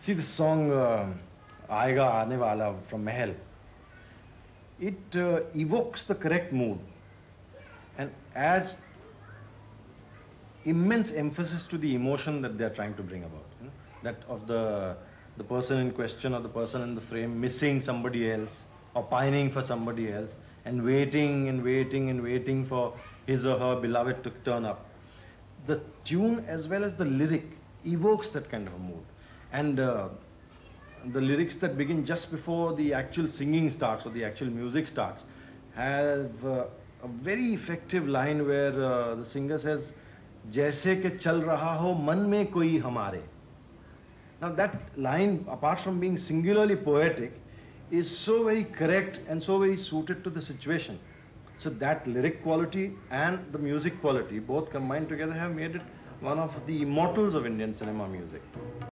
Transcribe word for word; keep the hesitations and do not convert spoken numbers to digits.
See the song uh, Aayega Aane Wala from Mahal. It uh, evokes the correct mood and adds immense emphasis to the emotion that they are trying to bring about. You know? That of the, the person in question or the person in the frame missing somebody else or pining for somebody else and waiting and waiting and waiting for his or her beloved to turn up. The tune as well as the lyric evokes that kind of a mood. And uh, the lyrics that begin just before the actual singing starts or the actual music starts have uh, a very effective line where uh, the singer says, "Jaise ke chal raha ho man mein koi hamare." Now that line, apart from being singularly poetic, is so very correct and so very suited to the situation. So that lyric quality and the music quality, both combined together, have made it one of the immortals of Indian cinema music.